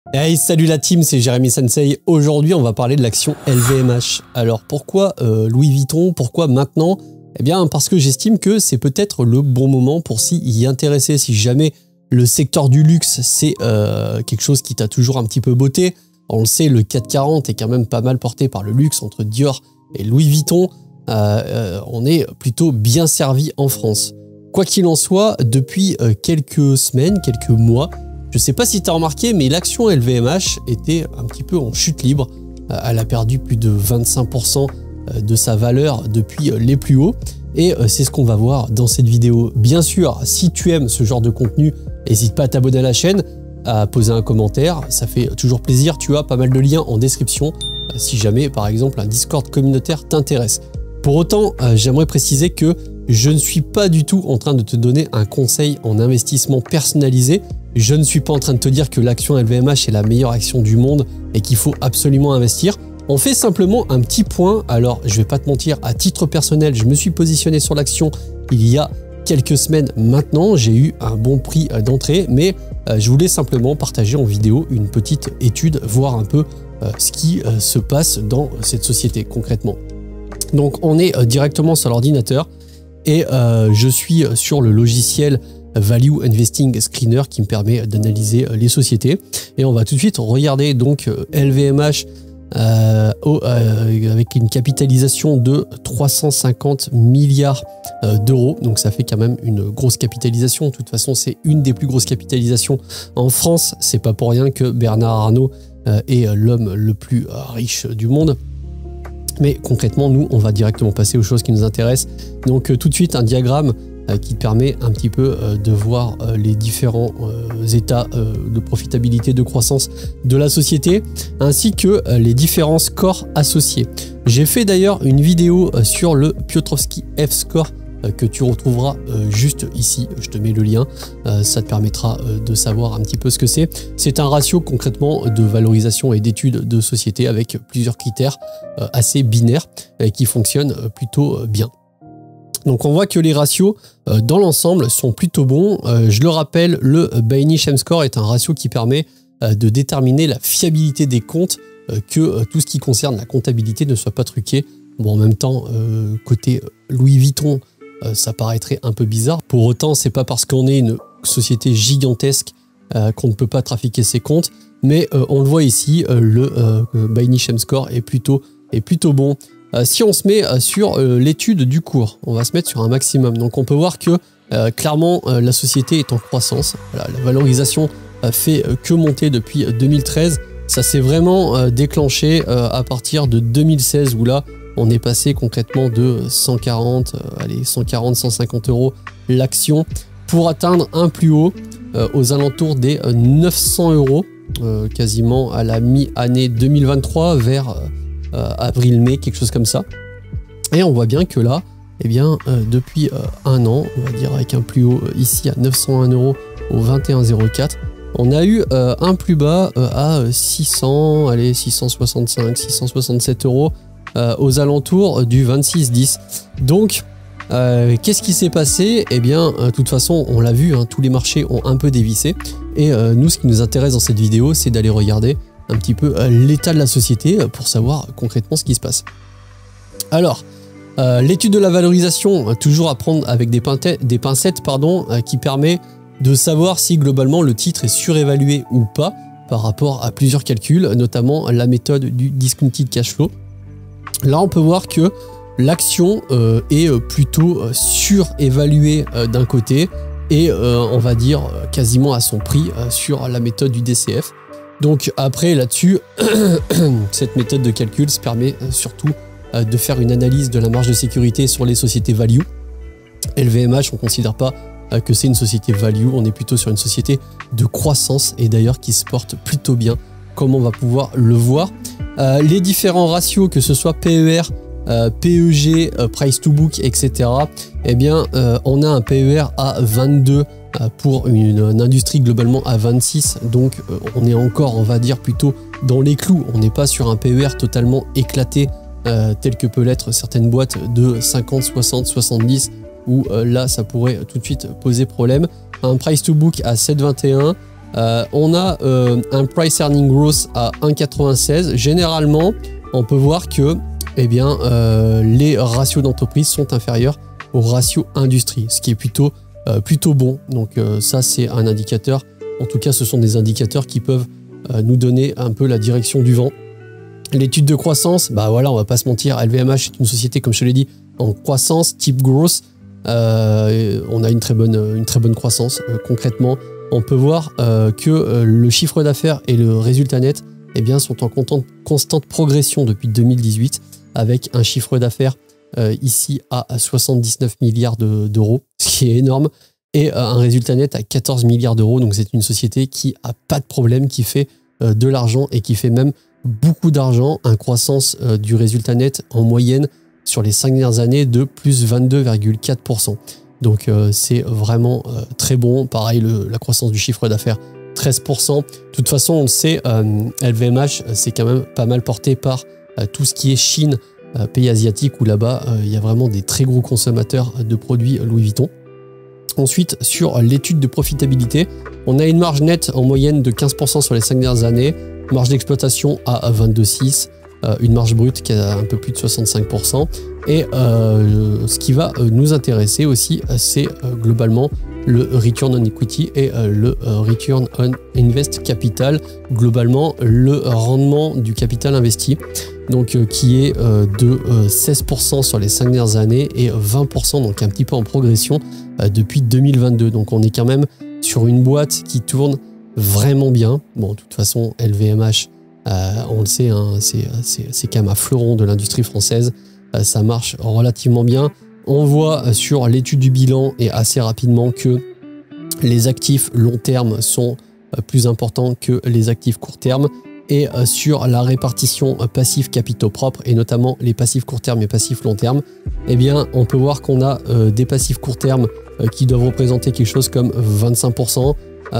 Hey, salut la team, c'est Jérémy Sensei. Aujourd'hui, on va parler de l'action LVMH. Alors pourquoi Louis Vuitton? Pourquoi maintenant? Eh bien parce que j'estime que c'est peut-être le bon moment pour s'y intéresser. Si jamais le secteur du luxe, c'est quelque chose qui t'a toujours un petit peu botté. On le sait, le 440 est quand même pas mal porté par le luxe entre Dior et Louis Vuitton. On est plutôt bien servi en France. Quoi qu'il en soit, depuis quelques semaines, quelques mois, je ne sais pas si tu as remarqué, mais l'action LVMH était un petit peu en chute libre. Elle a perdu plus de 25% de sa valeur depuis les plus hauts. Et c'est ce qu'on va voir dans cette vidéo. Bien sûr, si tu aimes ce genre de contenu, n'hésite pas à t'abonner à la chaîne, à poser un commentaire. Ça fait toujours plaisir. Tu as pas mal de liens en description si jamais, par exemple, un Discord communautaire t'intéresse. Pour autant, j'aimerais préciser que je ne suis pas du tout en train de te donner un conseil en investissement personnalisé. Je ne suis pas en train de te dire que l'action LVMH est la meilleure action du monde et qu'il faut absolument investir. On fait simplement un petit point. Alors, je ne vais pas te mentir, à titre personnel, je me suis positionné sur l'action il y a quelques semaines maintenant. J'ai eu un bon prix d'entrée, mais je voulais simplement partager en vidéo une petite étude, voir un peu ce qui se passe dans cette société concrètement. Donc, on est directement sur l'ordinateur et je suis sur le logiciel Value Investing Screener qui me permet d'analyser les sociétés. Et on va tout de suite regarder donc LVMH avec une capitalisation de 350 milliards d'euros. Donc ça fait quand même une grosse capitalisation. De toute façon, c'est une des plus grosses capitalisations en France. C'est pas pour rien que Bernard Arnault est l'homme le plus riche du monde. Mais concrètement, nous, on va directement passer aux choses qui nous intéressent. Donc tout de suite, un diagramme qui te permet un petit peu de voir les différents états de profitabilité, de croissance de la société, ainsi que les différents scores associés. J'ai fait d'ailleurs une vidéo sur le Piotrowski F-Score que tu retrouveras juste ici, je te mets le lien, ça te permettra de savoir un petit peu ce que c'est. C'est un ratio concrètement de valorisation et d'études de société avec plusieurs critères assez binaires qui fonctionnent plutôt bien. Donc on voit que les ratios dans l'ensemble sont plutôt bons. Je le rappelle, le Benchmark M-Score est un ratio qui permet de déterminer la fiabilité des comptes, que tout ce qui concerne la comptabilité ne soit pas truqué. Bon, en même temps, côté Louis Vuitton, ça paraîtrait un peu bizarre. Pour autant, c'est pas parce qu'on est une société gigantesque qu'on ne peut pas trafiquer ses comptes. Mais on le voit ici, le Benchmark M-Score est plutôt bon. Si on se met sur l'étude du cours, on va se mettre sur un maximum. Donc on peut voir que clairement la société est en croissance. Voilà, la valorisation fait que monter depuis 2013. Ça s'est vraiment déclenché à partir de 2016 où là on est passé concrètement de 140, 150 euros l'action pour atteindre un plus haut aux alentours des 900 euros, quasiment à la mi-année 2023 vers avril-mai, quelque chose comme ça. Et on voit bien que là, eh bien, depuis un an, on va dire avec un plus haut ici à 901 euros au 21,04, on a eu un plus bas à 600, allez, 665, 667 euros aux alentours du 26,10. Donc, qu'est-ce qui s'est passé? Eh bien, de toute façon, on l'a vu, hein, tous les marchés ont un peu dévissé. Et nous, ce qui nous intéresse dans cette vidéo, c'est d'aller regarder un petit peu l'état de la société pour savoir concrètement ce qui se passe. Alors, l'étude de la valorisation, toujours à prendre avec des pincettes, qui permet de savoir si globalement le titre est surévalué ou pas par rapport à plusieurs calculs, notamment la méthode du discounted cash flow. Là, on peut voir que l'action est plutôt surévaluée d'un côté et on va dire quasiment à son prix sur la méthode du DCF. Donc après là-dessus, cette méthode de calcul se permet surtout de faire une analyse de la marge de sécurité sur les sociétés value. LVMH, on ne considère pas que c'est une société value, on est plutôt sur une société de croissance et d'ailleurs qui se porte plutôt bien, comme on va pouvoir le voir. Les différents ratios, que ce soit PER, PEG, Price to Book, etc. Eh bien, on a un PER à 22 pour une industrie globalement à 26. Donc, on est encore, on va dire, plutôt dans les clous. On n'est pas sur un PER totalement éclaté tel que peut l'être certaines boîtes de 50, 60, 70 où là, ça pourrait tout de suite poser problème. Un Price to Book à 7,21, On a un price earning growth à 1,96. Généralement, on peut voir que eh bien, les ratios d'entreprise sont inférieurs aux ratios industrie, ce qui est plutôt bon. Donc ça, c'est un indicateur. En tout cas, ce sont des indicateurs qui peuvent nous donner un peu la direction du vent. L'étude de croissance, bah voilà, on va pas se mentir, LVMH est une société, comme je te l'ai dit, en croissance, type growth. On a une très bonne croissance. Concrètement, on peut voir que le chiffre d'affaires et le résultat net eh bien, sont en constante progression depuis 2018, avec un chiffre d'affaires ici à 79 milliards d'euros, ce qui est énorme, et un résultat net à 14 milliards d'euros. Donc c'est une société qui a pas de problème, qui fait de l'argent et qui fait même beaucoup d'argent, une croissance du résultat net en moyenne sur les 5 dernières années de plus 22,4%. Donc c'est vraiment très bon. Pareil, la croissance du chiffre d'affaires, 13%. De toute façon, on le sait, LVMH, c'est quand même pas mal porté par tout ce qui est Chine, pays asiatique, où là-bas, il y a vraiment des très gros consommateurs de produits Louis Vuitton. Ensuite, sur l'étude de profitabilité, on a une marge nette en moyenne de 15% sur les 5 dernières années, marge d'exploitation à 22,6%, une marge brute qui a un peu plus de 65%. Et ce qui va nous intéresser aussi, c'est globalement le return on equity et le return on invest capital, globalement le rendement du capital investi, donc qui est de 16% sur les 5 dernières années et 20%, donc un petit peu en progression depuis 2022. Donc on est quand même sur une boîte qui tourne vraiment bien. Bon, de toute façon, LVMH, on le sait, hein, c'est quand même un fleuron de l'industrie française. Ça marche relativement bien. On voit sur l'étude du bilan et assez rapidement que les actifs long terme sont plus importants que les actifs court terme. Et sur la répartition passifs capitaux propres, et notamment les passifs court terme et passifs long terme, eh bien, on peut voir qu'on a des passifs court terme qui doivent représenter quelque chose comme 25%,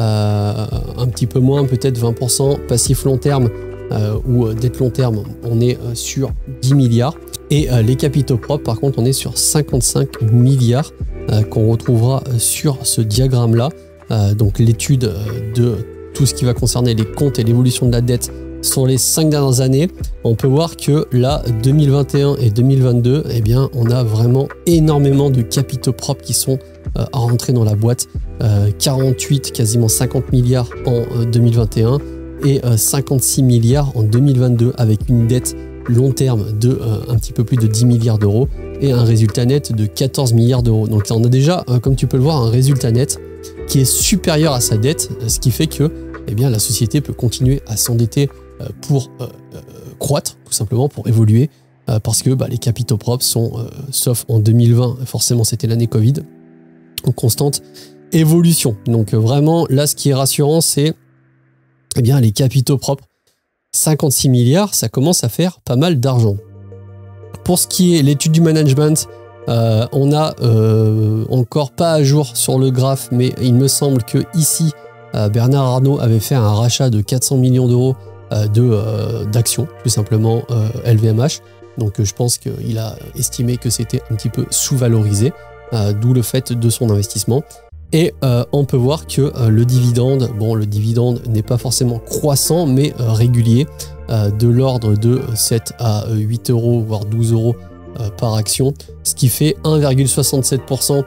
un petit peu moins, peut-être 20%. Passifs long terme ou dette long terme, on est sur 10 milliards. Et les capitaux propres, par contre, on est sur 55 milliards qu'on retrouvera sur ce diagramme-là. Donc l'étude de tout ce qui va concerner les comptes et l'évolution de la dette sur les 5 dernières années. On peut voir que là, 2021 et 2022, eh bien, on a vraiment énormément de capitaux propres qui sont à rentrer dans la boîte. 48, quasiment 50 milliards en 2021 et 56 milliards en 2022, avec une dette long terme de un petit peu plus de 10 milliards d'euros et un résultat net de 14 milliards d'euros. Donc on a déjà, comme tu peux le voir, un résultat net qui est supérieur à sa dette, ce qui fait que eh bien, la société peut continuer à s'endetter pour croître, tout simplement pour évoluer, parce que les capitaux propres sont, sauf en 2020, forcément c'était l'année Covid, en constante évolution. Donc vraiment, là, ce qui est rassurant, c'est eh bien, les capitaux propres. 56 milliards, ça commence à faire pas mal d'argent. Pour ce qui est l'étude du management, on a encore pas à jour sur le graphe, mais il me semble que ici, Bernard Arnault avait fait un rachat de 400 millions d'euros d'actions, tout simplement LVMH. Donc je pense qu'il a estimé que c'était un petit peu sous-valorisé, d'où le fait de son investissement. Et on peut voir que le dividende, bon, le dividende n'est pas forcément croissant, mais régulier, de l'ordre de 7 à 8 euros, voire 12 euros par action, ce qui fait 1,67%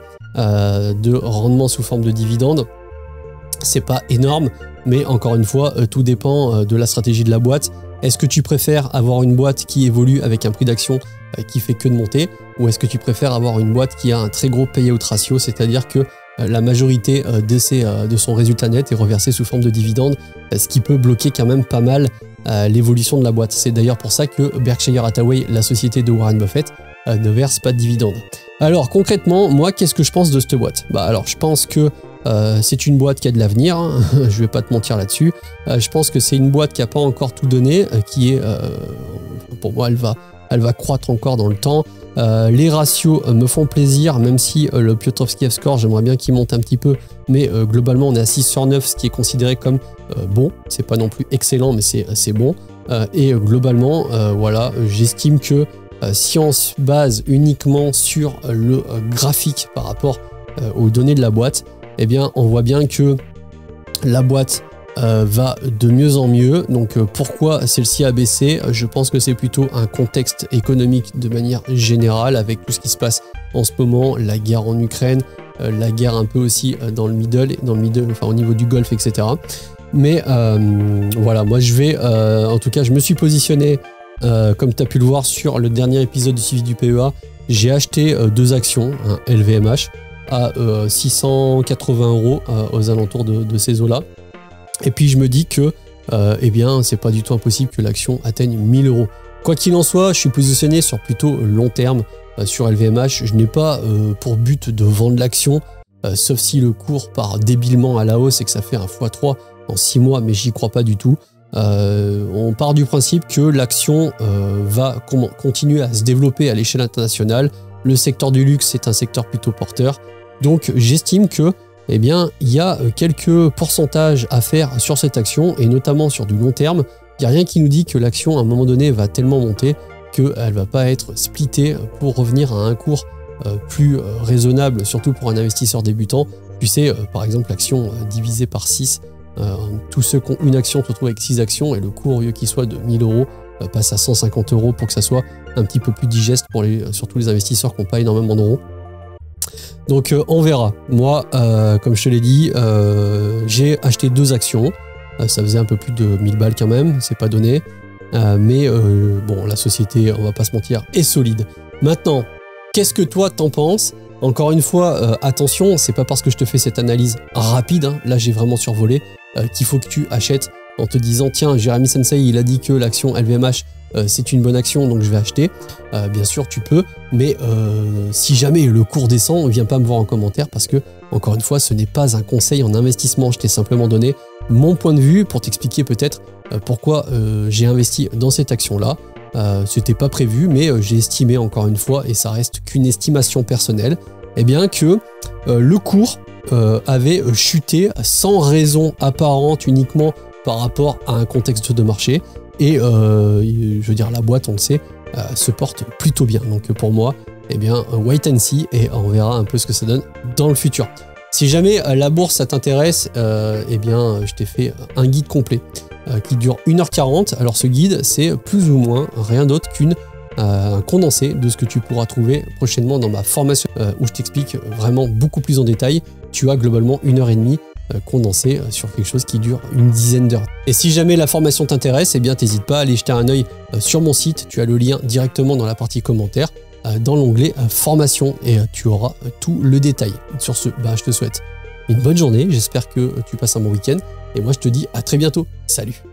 de rendement sous forme de dividende. C'est pas énorme, mais encore une fois, tout dépend de la stratégie de la boîte. Est-ce que tu préfères avoir une boîte qui évolue avec un prix d'action qui fait que de monter, ou est-ce que tu préfères avoir une boîte qui a un très gros payout ratio, c'est-à-dire que la majorité de son résultat net est reversée sous forme de dividende, ce qui peut bloquer quand même pas mal l'évolution de la boîte. C'est d'ailleurs pour ça que Berkshire Hathaway, la société de Warren Buffett, ne verse pas de dividende. Alors concrètement, moi, qu'est-ce que je pense de cette boîte? Alors je pense que c'est une boîte qui a de l'avenir, hein. Je vais pas te mentir là-dessus. Je pense que c'est une boîte qui n'a pas encore tout donné, qui est, pour moi, elle va croître encore dans le temps. Les ratios me font plaisir, même si le Piotrowski F-score, j'aimerais bien qu'il monte un petit peu, mais globalement on est à 6 sur 9, ce qui est considéré comme bon. C'est pas non plus excellent, mais c'est bon. Et globalement, voilà, j'estime que si on se base uniquement sur le graphique par rapport aux données de la boîte, eh bien on voit bien que la boîte va de mieux en mieux. Donc pourquoi celle-ci a baissé? Je pense que c'est plutôt un contexte économique de manière générale avec tout ce qui se passe en ce moment, la guerre en Ukraine, la guerre un peu aussi dans le middle, enfin au niveau du Golfe, etc. Mais voilà, moi je vais, en tout cas je me suis positionné, comme tu as pu le voir sur le dernier épisode du suivi du PEA, j'ai acheté 2 actions, un LVMH, à 680 € aux alentours de ces eaux-là. Et puis je me dis que eh bien, c'est pas du tout impossible que l'action atteigne 1000 €. Quoi qu'il en soit, je suis positionné sur plutôt long terme sur LVMH. Je n'ai pas pour but de vendre l'action, sauf si le cours part débilement à la hausse et que ça fait un x3 en 6 mois, mais j'y crois pas du tout. On part du principe que l'action va continuer à se développer à l'échelle internationale. Le secteur du luxe est un secteur plutôt porteur. Donc j'estime que eh bien, il y a quelques pourcentages à faire sur cette action, et notamment sur du long terme. Il n'y a rien qui nous dit que l'action, à un moment donné, va tellement monter qu'elle ne va pas être splittée pour revenir à un cours plus raisonnable, surtout pour un investisseur débutant. Tu sais, par exemple, l'action divisée par 6, tous ceux qui ont une action se retrouvent avec 6 actions, et le cours, au lieu qu'il soit de 1000 € passe à 150 € pour que ça soit un petit peu plus digeste pour surtout les investisseurs qui n'ont pas énormément d'euros. Donc on verra. Moi, comme je te l'ai dit, j'ai acheté 2 actions. Ça faisait un peu plus de 1000 balles quand même, c'est pas donné. Mais bon, la société, on va pas se mentir, est solide. Maintenant, qu'est-ce que toi t'en penses? Encore une fois, attention, c'est pas parce que je te fais cette analyse rapide, hein, là j'ai vraiment survolé, qu'il faut que tu achètes en te disant tiens, Jérémy Sensei, il a dit que l'action LVMH c'est une bonne action, donc je vais acheter. Bien sûr, tu peux, mais si jamais le cours descend, viens pas me voir en commentaire parce que, encore une fois, ce n'est pas un conseil en investissement. Je t'ai simplement donné mon point de vue pour t'expliquer peut-être pourquoi j'ai investi dans cette action-là. C'était pas prévu, mais j'ai estimé, encore une fois, et ça reste qu'une estimation personnelle, eh bien que le cours avait chuté sans raison apparente, uniquement par rapport à un contexte de marché. Et je veux dire, la boîte, on le sait, se porte plutôt bien. Donc pour moi, eh bien, wait and see, et on verra un peu ce que ça donne dans le futur. Si jamais la bourse, ça t'intéresse, eh bien, je t'ai fait un guide complet qui dure 1h40. Alors ce guide, c'est plus ou moins rien d'autre qu'un condensé de ce que tu pourras trouver prochainement dans ma formation où je t'explique vraiment beaucoup plus en détail. Tu as globalement 1h30 condensé sur quelque chose qui dure une dizaine d'heures. Et si jamais la formation t'intéresse, eh bien t'hésites pas à aller jeter un œil sur mon site. Tu as le lien directement dans la partie commentaires, dans l'onglet formation, et tu auras tout le détail. Sur ce, je te souhaite une bonne journée. J'espère que tu passes un bon week-end, et moi je te dis à très bientôt. Salut!